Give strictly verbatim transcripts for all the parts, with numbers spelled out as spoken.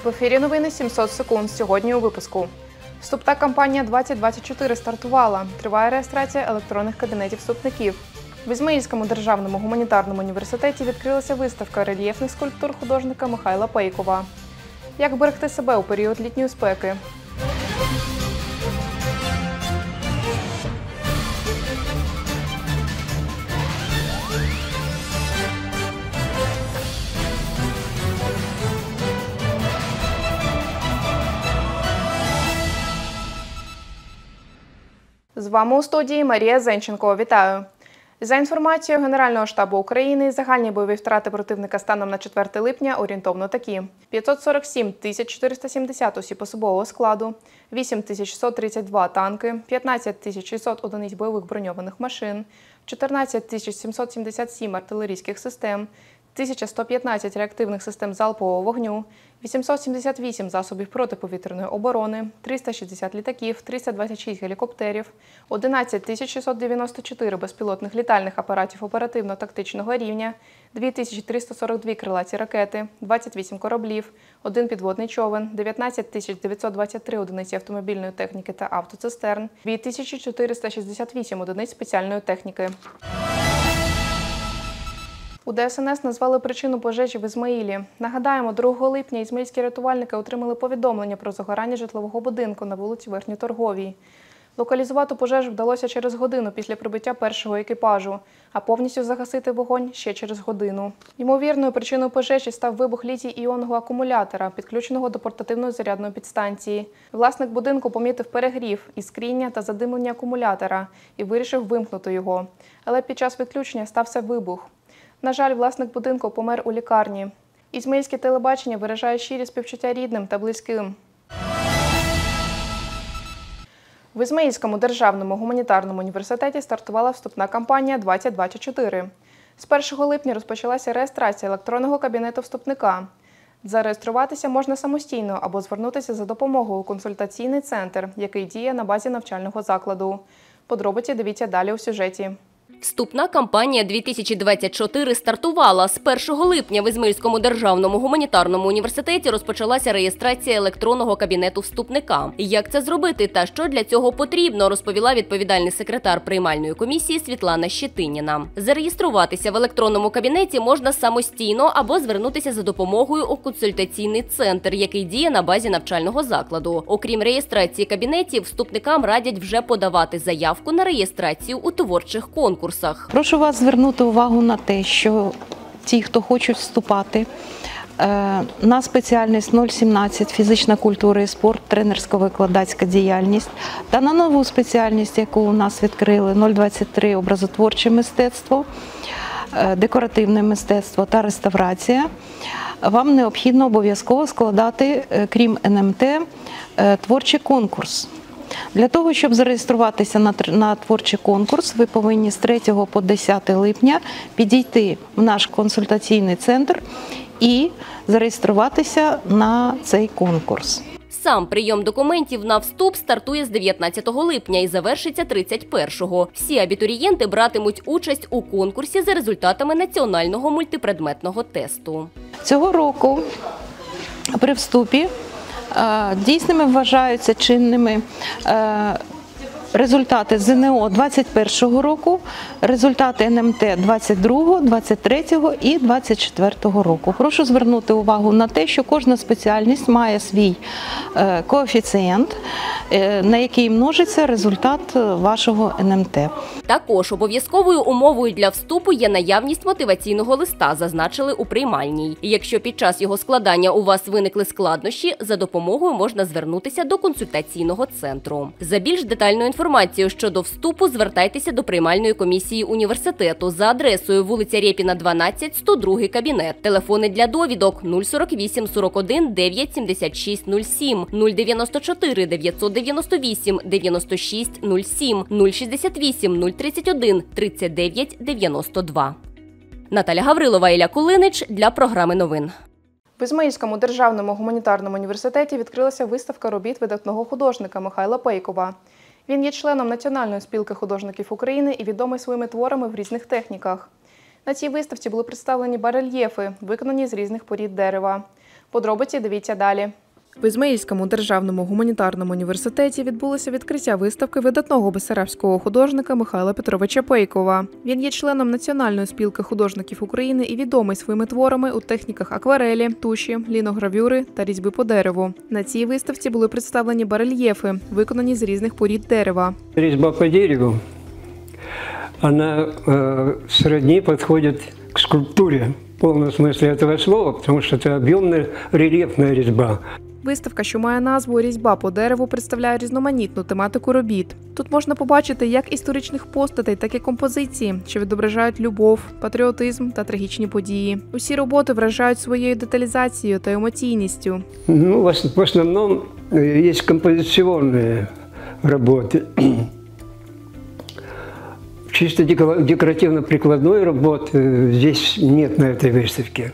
В ефірі новини сімсот секунд. Сьогодні у випуску. Вступна кампанія двадцять двадцять чотири стартувала. Триває реєстрація електронних кабінетів вступників. В Ізмаїльському державному гуманітарному університеті відкрилася виставка рельєфних скульптур художника Михайла Пейкова. Як берегти себе у період літньої спеки? З вами у студії Марія Зенченко. Вітаю! За інформацією Генерального штабу України, загальні бойові втрати противника станом на четверте липня орієнтовно такі. п'ятсот сорок сім тисяч чотириста сімдесят осіб особового складу, вісім тисяч сто тридцять два танки, п'ятнадцять тисяч шістсот одиниць бойових броньованих машин, чотирнадцять тисяч сімсот сімдесят сім артилерійських систем, тисяча сто п'ятнадцять реактивних систем залпового вогню, вісімсот сімдесят вісім засобів протиповітряної оборони, триста шістдесят літаків, триста двадцять шість гелікоптерів, одинадцять тисяч шістсот дев'яносто чотири безпілотних літальних апаратів оперативно-тактичного рівня, дві тисячі триста сорок дві крилаті ракети, двадцять вісім кораблів, один підводний човен, дев'ятнадцять тисяч дев'ятсот двадцять три одиниці автомобільної техніки та автоцистерн, дві тисячі чотириста шістдесят вісім одиниць спеціальної техніки. У Де Ес Ен Ес назвали причину пожежі в Ізмаїлі. Нагадаємо, другого липня ізмаїльські рятувальники отримали повідомлення про загорання житлового будинку на вулиці Верхньоторговій. Локалізувати пожежу вдалося через годину після прибуття першого екіпажу, а повністю загасити вогонь ще через годину. Ймовірною причиною пожежі став вибух літій-іонного акумулятора, підключеного до портативної зарядної підстанції. Власник будинку помітив перегрів, іскріння та задимлення акумулятора і вирішив вимкнути його. Але під час відключення стався вибух. На жаль, власник будинку помер у лікарні. Ізмаїльське телебачення виражає щирі співчуття рідним та близьким. В Ізмаїльському державному гуманітарному університеті стартувала вступна кампанія двадцять двадцять чотири. З першого липня розпочалася реєстрація електронного кабінету вступника. Зареєструватися можна самостійно або звернутися за допомогою у консультаційний центр, який діє на базі навчального закладу. Подробиці дивіться далі у сюжеті. Вступна кампанія дві тисячі двадцять чотири стартувала. З першого липня в Ізмаїльському державному гуманітарному університеті розпочалася реєстрація електронного кабінету вступника. Як це зробити та що для цього потрібно, розповіла відповідальний секретар приймальної комісії Світлана Щетиніна. Зареєструватися в електронному кабінеті можна самостійно або звернутися за допомогою у консультаційний центр, який діє на базі навчального закладу. Окрім реєстрації кабінетів, вступникам радять вже подавати заявку на реєстрацію у творчих конкурсах. Прошу вас звернути увагу на те, що ті, хто хочуть вступати на спеціальність нуль сімнадцять «Фізична культура і спорт», тренерсько-викладацька діяльність, та на нову спеціальність, яку у нас відкрили, нуль двадцять три «Образотворче мистецтво», «Декоративне мистецтво» та «Реставрація», вам необхідно обов'язково складати, крім ен ем те, творчий конкурс. Для того, щоб зареєструватися на, на творчий конкурс, ви повинні з третього по десяте липня підійти в наш консультаційний центр і зареєструватися на цей конкурс. Сам прийом документів на вступ стартує з дев'ятнадцятого липня і завершиться тридцять першого. Всі абітурієнти братимуть участь у конкурсі за результатами національного мультипредметного тесту. Цього року при вступі дійсними вважаються чинними результати зе ен о двадцять першого року, результати ен ем те двадцять другого, двадцять третього і двадцять четвертого року. Прошу звернути увагу на те, що кожна спеціальність має свій коефіцієнт, на який множиться результат вашого ен ем те. Також обов'язковою умовою для вступу є наявність мотиваційного листа, зазначили у приймальній. Якщо під час його складання у вас виникли складнощі, за допомогою можна звернутися до консультаційного центру. За більш детальною інформацією щодо вступу звертайтеся до приймальної комісії університету за адресою вулиця Рєпіна, дванадцять, сто другий кабінет. Телефони для довідок нуль сорок вісім сорок один дев'ять сімдесят шість нуль сім, нуль дев'яносто чотири дев'ятсот дев'яносто вісім дев'яносто шість нуль сім, нуль шістдесят вісім нуль тридцять один тридцять дев'ять дев'яносто два. Наталя Гаврилова, Ілля Кулинич для програми новин. В Ізмаїльському державному гуманітарному університеті відкрилася виставка робіт видатного художника Михайла Пейкова. Він є членом Національної спілки художників України і відомий своїми творами в різних техніках. На цій виставці були представлені барельєфи, виконані з різних порід дерева. Подробиці дивіться далі. В Ізмаїльському державному гуманітарному університеті відбулося відкриття виставки видатного бессарабського художника Михайла Петровича Пейкова. Він є членом Національної спілки художників України і відомий своїми творами у техніках акварелі, туші, ліногравюри та різьби по дереву. На цій виставці були представлені барельєфи, виконані з різних порід дерева. Резьба по дереву, она э, сродни подходит к скульптуре в полном смысле этого слова, потому что это объемная рельефная резьба. Виставка, що має назву «Різьба по дереву», представляє різноманітну тематику робіт. Тут можна побачити як історичних постатей, так і композиції, що відображають любов, патріотизм та трагічні події. Усі роботи вражають своєю деталізацією та емоційністю. Ну, в основному є композиційні роботи. Чисто декоративно-прикладной работы здесь нет на этой выставке.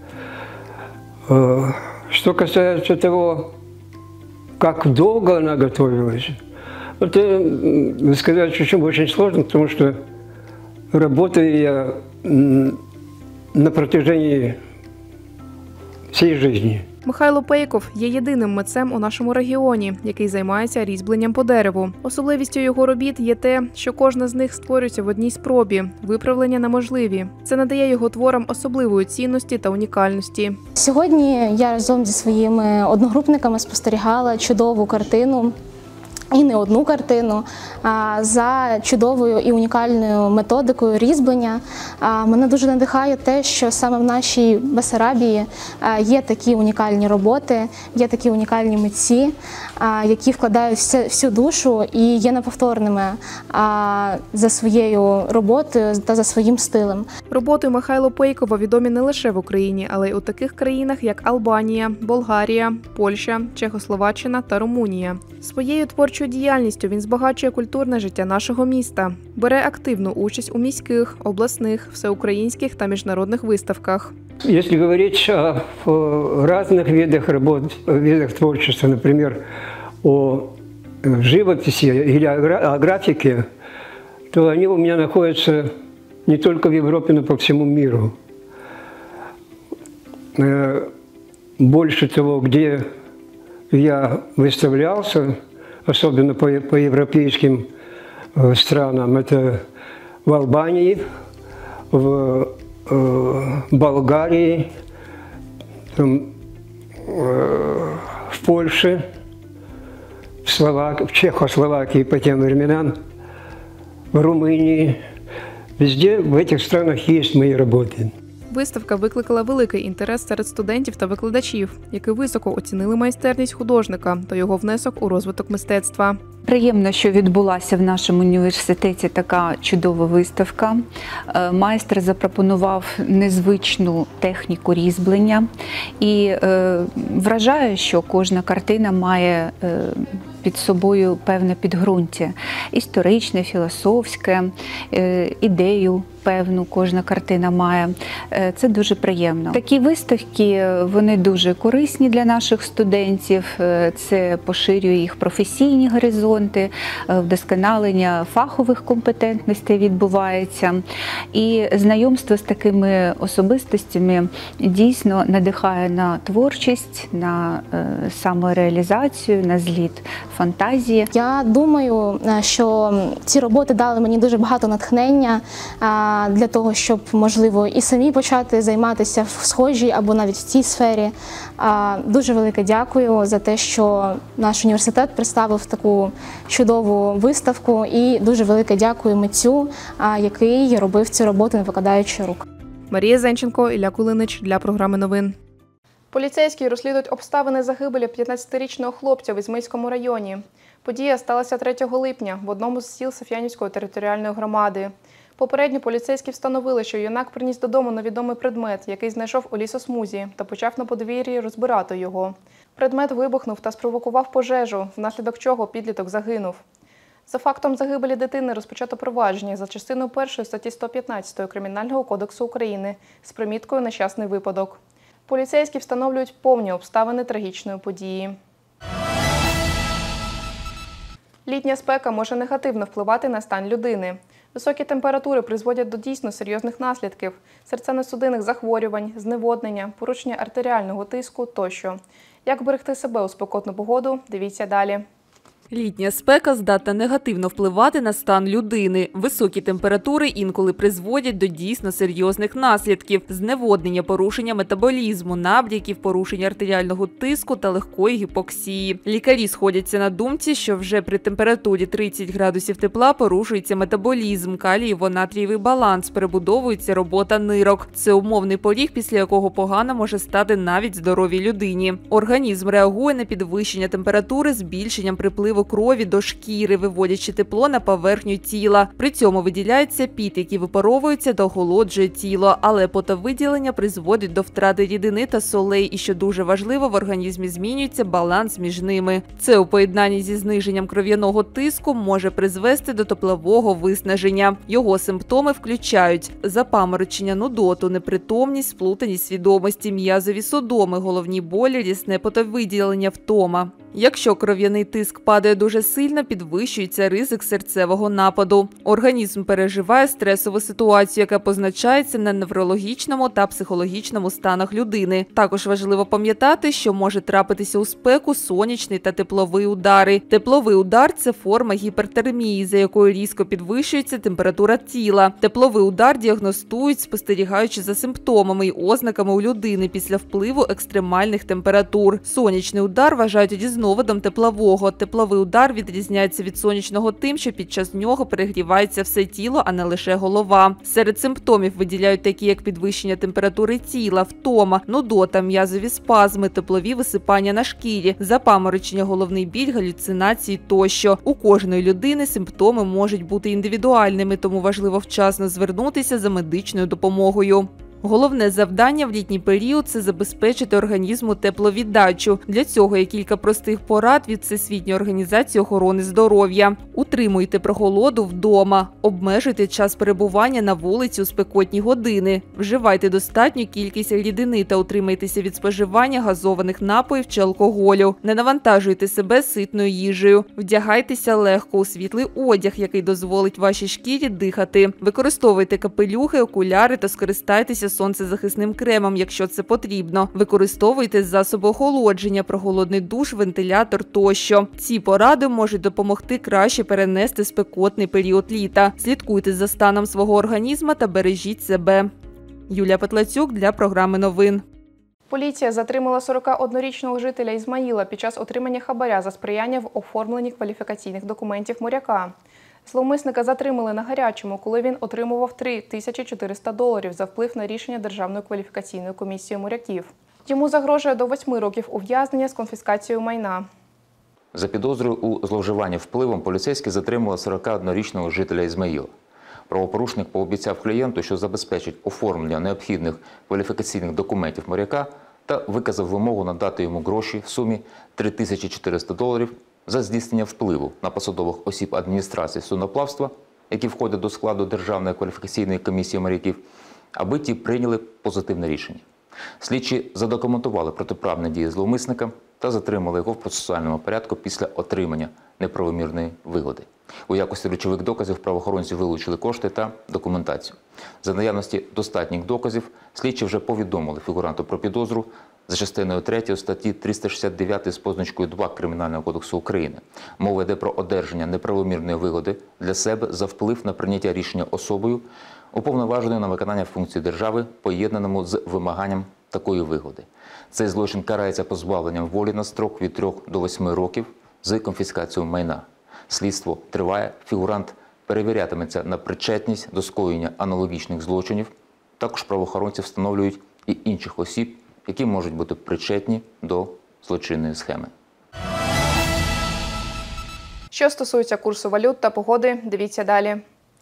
Что касается того, как долго она готовилась, это сказать очень, очень сложно, потому что работаю я на протяжении всей жизни. Михайло Пейков є єдиним митцем у нашому регіоні, який займається різьбленням по дереву. Особливістю його робіт є те, що кожна з них створюється в одній спробі, виправлення неможливі. Це надає його творам особливої цінності та унікальності. Сьогодні я разом зі своїми одногрупниками спостерігала чудову картину, і не одну картину, за чудовою і унікальною методикою різьблення. Мене дуже надихає те, що саме в нашій Бессарабії є такі унікальні роботи, є такі унікальні митці, які вкладають всю душу і є неповторними за своєю роботою та за своїм стилем. Роботи Михайла Пейкова відомі не лише в Україні, але й у таких країнах, як Албанія, Болгарія, Польща, Чехословаччина та Румунія. Своєю творчою діяльністю він збагачує культурне життя нашого міста, бере активну участь у міських, обласних, всеукраїнських та міжнародних виставках. Если говорить о разных видах работ, видах творчества, например, о живописи или о графике, то они у меня находятся не только в Европе, но по всему миру. Больше того, где я выставлялся, особенно по, по европейским странам, это в Албании, в э, Болгарии, там, э, в Польше, в, Словак... в Чехословакии по тем временам, в Румынии. Везде в этих странах есть мои работы. Виставка викликала великий інтерес серед студентів та викладачів, які високо оцінили майстерність художника та його внесок у розвиток мистецтва. Приємно, що відбулася в нашому університеті така чудова виставка. Майстер запропонував незвичну техніку різьблення і е, вражає, що кожна картина має е, під собою певне підґрунтя – історичне, філософське, е, ідею певну кожна картина має. Це дуже приємно. Такі виставки, вони дуже корисні для наших студентів, це поширює їх професійні горизонти, вдосконалення фахових компетентностей відбувається. І знайомство з такими особистостями дійсно надихає на творчість, на самореалізацію, на зліт фантазії. Я думаю, що ці роботи дали мені дуже багато натхнення для того, щоб, можливо, і самі почати займатися в схожій або навіть в цій сфері. Дуже велике дякую за те, що наш університет представив таку чудову виставку, і дуже велике дякую митцю, який робив цю роботу, не покладаючи рук. Марія Зенченко, Ілля Кулинич для програми новин. Поліцейські розслідують обставини загибелі п'ятнадцятирічного хлопця в Ізмаїльському районі. Подія сталася третього липня в одному з сіл Соф'янівської територіальної громади. Попередньо поліцейські встановили, що юнак приніс додому невідомий предмет, який знайшов у лісосмузі, та почав на подвір'ї розбирати його. Предмет вибухнув та спровокував пожежу, внаслідок чого підліток загинув. За фактом загибелі дитини розпочато провадження за частиною першої статті сто п'ятнадцять Кримінального кодексу України з приміткою «Нещасний випадок». Поліцейські встановлюють повні обставини трагічної події. Літня спека може негативно впливати на стан людини. Високі температури призводять до дійсно серйозних наслідків – серцево-судинних захворювань, зневоднення, порушення артеріального тиску тощо. Як берегти себе у спекотну погоду – дивіться далі. Літня спека здатна негативно впливати на стан людини. Високі температури інколи призводять до дійсно серйозних наслідків – зневоднення, порушення метаболізму, набряків, порушення артеріального тиску та легкої гіпоксії. Лікарі сходяться на думці, що вже при температурі тридцять градусів тепла порушується метаболізм, калієво-натрієвий баланс, перебудовується робота нирок. Це умовний поріг, після якого погано може стати навіть здоровій людині. Організм реагує на підвищення температури збільшенням припливу крові до шкіри, виводячи тепло на поверхню тіла. При цьому виділяється піт, який випаровується та охолоджує тіло, але потовиділення призводить до втрати рідини та солей і, що дуже важливо, в організмі змінюється баланс між ними. Це у поєднанні зі зниженням кров'яного тиску може призвести до теплового виснаження. Його симптоми включають запаморочення, нудоту, непритомність, сплутаність свідомості, м'язові судоми, головні болі, різне потовиділення, втома. Якщо кров'яний тиск падає дуже сильно, підвищується ризик серцевого нападу. Організм переживає стресову ситуацію, яка позначається на неврологічному та психологічному станах людини. Також важливо пам'ятати, що може трапитися у спеку сонячний та тепловий удари. Тепловий удар – це форма гіпертермії, за якою різко підвищується температура тіла. Тепловий удар діагностують, спостерігаючи за симптомами й ознаками у людини після впливу екстремальних температур. Сонячний удар вважають різновидом теплового. Тепловий удар відрізняється від сонячного тим, що під час нього перегрівається все тіло, а не лише голова. Серед симптомів виділяють такі, як підвищення температури тіла, втома, нудота, м'язові спазми, теплові висипання на шкірі, запаморочення, головний біль, галюцинації тощо. У кожної людини симптоми можуть бути індивідуальними, тому важливо вчасно звернутися за медичною допомогою. Головне завдання в літній період – це забезпечити організму тепловіддачу. Для цього є кілька простих порад від Всесвітньої організації охорони здоров'я. Утримуйте прохолоду вдома. Обмежуйте час перебування на вулиці у спекотні години. Вживайте достатню кількість рідини та утримайтеся від споживання газованих напоїв чи алкоголю. Не навантажуйте себе ситною їжею. Вдягайтеся легко у світлий одяг, який дозволить вашій шкірі дихати. Використовуйте капелюхи, окуляри та скористайтеся сонцезахисним кремом, якщо це потрібно. Використовуйте засоби охолодження, прохолодний душ, вентилятор тощо. Ці поради можуть допомогти краще перенести спекотний період літа. Слідкуйте за станом свого організму та бережіть себе. Юлія Петлацюк для програми новин. Поліція затримала сорокаоднорічного жителя Ізмаїла під час отримання хабаря за сприяння в оформленні кваліфікаційних документів моряка. Зловмисника затримали на гарячому, коли він отримував три тисячі чотириста доларів за вплив на рішення Державної кваліфікаційної комісії моряків. Йому загрожує до восьми років ув'язнення з конфіскацією майна. За підозрою у зловживанні впливом поліцейські затримали сорокаоднорічного жителя Ізмаїла. Правопорушник пообіцяв клієнту, що забезпечить оформлення необхідних кваліфікаційних документів моряка та виказав вимогу надати йому гроші в сумі три тисячі чотириста доларів за здійснення впливу на посадових осіб адміністрації судноплавства, які входять до складу Державної кваліфікаційної комісії моряків, аби ті прийняли позитивне рішення. Слідчі задокументували протиправні дії зловмисника та затримали його в процесуальному порядку після отримання неправомірної вигоди. У якості речових доказів правоохоронці вилучили кошти та документацію. За наявності достатніх доказів слідчі вже повідомили фігуранту про підозру за частиною третьою статті триста шістдесят дев'ять з позначкою два Кримінального кодексу України. Мова йде про одержання неправомірної вигоди для себе за вплив на прийняття рішення особою, уповноваженою на виконання функцій держави, поєднаному з вимаганням такої вигоди. Цей злочин карається позбавленням волі на строк від трьох до восьми років з конфіскацією майна. Слідство триває, фігурант перевірятиметься на причетність до скоєння аналогічних злочинів. Також правоохоронці встановлюють і інших осіб, які можуть бути причетні до злочинної схеми. Що стосується курсу валют та погоди, дивіться далі.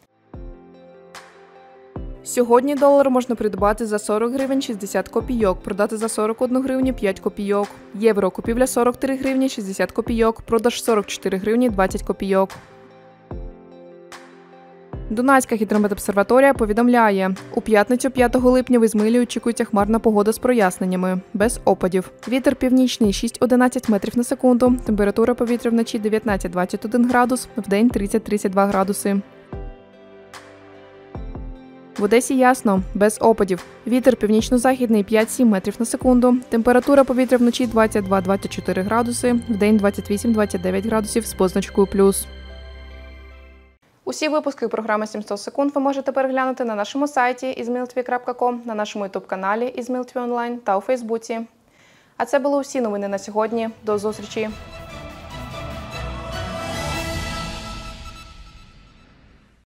Сьогодні долар можна придбати за сорок гривень шістдесят копійок, продати за сорок одну гривню п'ять копійок. Євро купівля сорок три гривні шістдесят копійок, продаж сорок чотири гривні двадцять копійок. Дунайська гідрометобсерваторія повідомляє, у п'ятницю п'ятого липня в Ізмаїлі очікується хмарна погода з проясненнями, без опадів. Вітер північний шість-одинадцять метрів на секунду, температура повітря вночі дев'ятнадцять-двадцять один градус, вдень тридцять-тридцять два градуси. В Одесі ясно, без опадів. Вітер північно-західний п'ять-сім метрів на секунду. Температура повітря вночі двадцять два - двадцять чотири градуси, вдень двадцять вісім - двадцять дев'ять градусів з позначкою плюс. Усі випуски програми сімсот секунд ви можете переглянути на нашому сайті із міл тві крапка ком, на нашому ютуб-каналі із міл тві онлайн та у Фейсбуці. А це були усі новини на сьогодні. До зустрічі!